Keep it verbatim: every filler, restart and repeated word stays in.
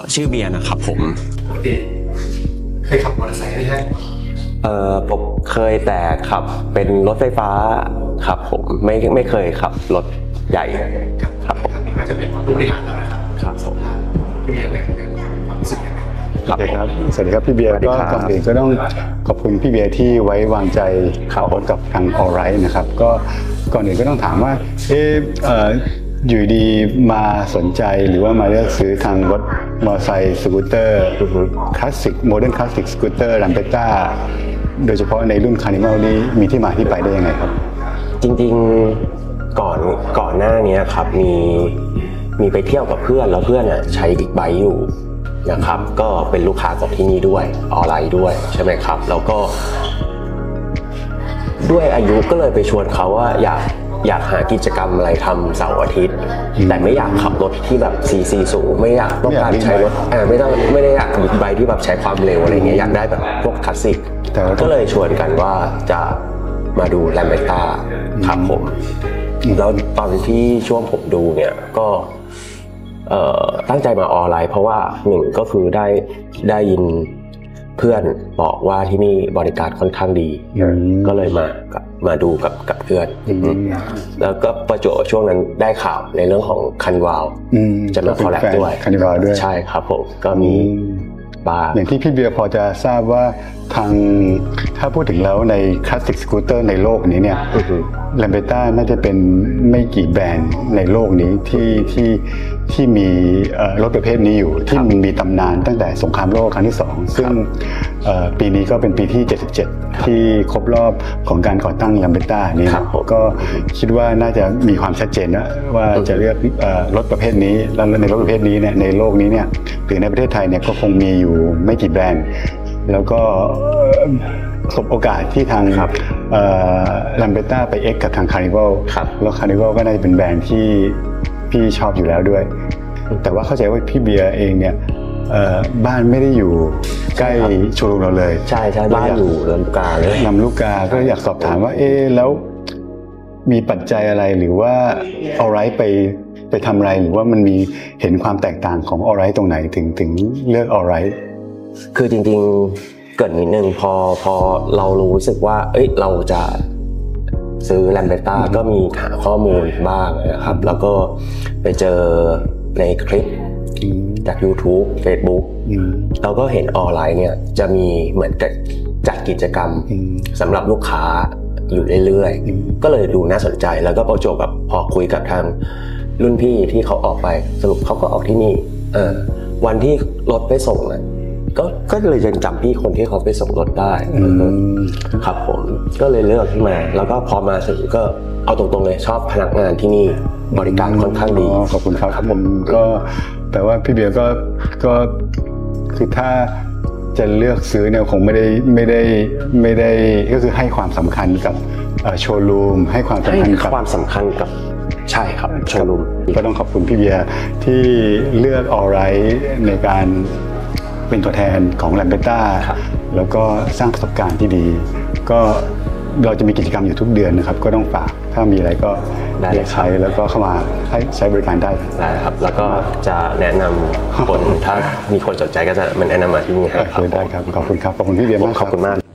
ชื่อเบียร์นะครับผมปกติเคยขับมอเตอร์ไซค์ไหมฮะเอ่อผมเคยแต่ขับเป็นรถไฟฟ้าครับผมไม่ไม่เคยขับรถใหญ่ครับผมนี่ก็จะเป็นผู้บริหารแล้วนะครับครับผมพี่เบียร์เลยความรู้สึกยังไงครับครับสวัสดีครับพี่เบียร์ก็ก่อนอื่นก็ต้องขอบคุณพี่เบียร์ที่ไว้วางใจขับรถกับทาง Allright นะครับก็ก่อนอื่นก็ต้องถามว่าเอออยู่ดีมาสนใจหรือว่ามาเลือกซื้อทางรถมอเตอร์ไซค์สกูตเตอร์คลาสสิกโมเดิร์นคลาสสิกสกูตเตอร์ลัมเบต้าโดยเฉพาะในรุ่นคาร์นิวัลนี้มีที่มาที่ไปได้ยังไงครับจริงๆก่อนก่อนหน้านี้ครับมีมีไปเที่ยวกับเพื่อนแล้วเพื่อนอ่ะใช้บิ๊กไบค์อยู่นะครับก็เป็นลูกค้าของที่นี่ด้วยออนไลน์ด้วยใช่ไหมครับแล้วก็ด้วยอายุก็เลยไปชวนเขาว่าอยากอยากหากิจกรรมอะไรทำเสาร์อาทิตย์แต่ไม่อยากขับรถที่แบบซีซีสูงไม่อยากต้องการใช้รถอ่าไม่ต้องไม่ได้อยากบิ๊กไบค์ที่แบบใช้ความเร็วอะไรเงี้ยอยากได้แบบพวกคลาสสิกก็เลยชวนกันว่าจะมาดูแลมเบต้าครับผมแล้วตอนที่ช่วงผมดูเนี่ยก็ตั้งใจมาออนไลน์เพราะว่าหนึ่งก็คือได้ได้ยินเพื่อนบอกว่าที่นี่บริการค่อนข้างดีก็เลยมามาดูกับกับเพื่อนแล้วก็ประจวบช่วงนั้นได้ข่าวในเรื่องของคันวาลจะมาคอลแลบด้วยคันวาลด้วยใช่ครับผมก็มีบาร์อย่างที่พี่เบียร์พอจะทราบว่าทางถ้าพูดถึงแล้วในคลาสสิกสกูตเตอร์ในโลกนี้เนี่ยแลมเบต้าน่าจะเป็นไม่กี่แบรนด์ในโลกนี้ที่ที่ที่มีรถประเภทนี้อยู่ที่มันมีตำนานตั้งแต่สงครามโลกครั้งที่สองซึ่งปีนี้ก็เป็นปีที่เจ็ดสิบเจ็ดที่ครบรอบของการก่อตั้งแลมเบต้านี้ก็คิดว่าน่าจะมีความชัดเจนนะว่าจะเลือกรถประเภทนี้แล้วในรถประเภทนี้เนี่ยในโลกนี้เนี่ยหรือในประเทศไทยเนี่ยก็คงมีอยู่ไม่กี่แบรนด์แล้วก็สบโอกาสที่ทางลัมเบต้าไปเอ็กกับทางคาร์นิวัลแล้วคาร์นิวัลก็น่าจะเป็นแบรนด์ที่พี่ชอบอยู่แล้วด้วยแต่ว่าเข้าใจว่าพี่เบียร์เองเนี่ยบ้านไม่ได้อยู่ใกล้โชว์รูมเราเลยใช่ใช่บ้านอยู่ลำลูกกาเลยลำลูกกาก็อยากสอบถามว่าเอ๊ะแล้วมีปัจจัยอะไรหรือว่าเอาไรไปไปทำอะไรหรือว่ามันมีเห็นความแตกต่างของเอาไรตรงไหนถึงถึงเลือกเอาไรคือจริงๆเกิดนิดนึงพอพอเรารู้สึกว่าเอ้ยเราจะซื้อแลมเบต้าก็มีหาข้อมูลบ้างนะครับแล้วก็ไปเจอในคลิปจาก YouTube Facebook เราก็เห็นออนไลน์เนี่ยจะมีเหมือนจัดกิจกรรมสำหรับลูกค้าอยู่เรื่อยๆก็เลยดูน่าสนใจแล้วก็ประจวบกับพอคุยกับทางรุ่นพี่ที่เขาออกไปสรุปเขาก็ออกที่นี่เออวันที่รถไปส่งอ่ะก็ก็เลยยังจำพี่คนที่เขาไปส่งรถได้ครับผมก็เลยเลือกขึ้นมาแล้วก็พอมาถึงก็เอาตรงๆเลยชอบพนักงานที่นี่บริการค่อนข้างดีขอบคุณครับผมก็แปลว่าพี่เบียร์ก็ก็คือถ้าจะเลือกซื้อเนี่ยคงไม่ได้ไม่ได้ไม่ได้ก็คือให้ความสำคัญกับโชว์รูมให้ความสำคัญกับความสำคัญกับใช่ครับโชว์รูมก็ต้องขอบคุณพี่เบียร์ที่เลือกออไรท์ในการเป็นตัวแทนของแลมเบต้าแล้วก็สร้างประสบการณ์ที่ดีก็เราจะมีกิจกรรมอยู่ทุกเดือนนะครับก็ต้องฝากถ้ามีอะไรก็ได้ใช้แล้วก็เข้ามาให้ใช้บริการได้ได้ครับแล้วก็จะแนะนำคนถ้ามีคนสนใจก็จะมันแนะนำมาที่นี่ครับได้ครับขอบคุณครับขอบคุณพี่เบียร์มากขอบคุณมาก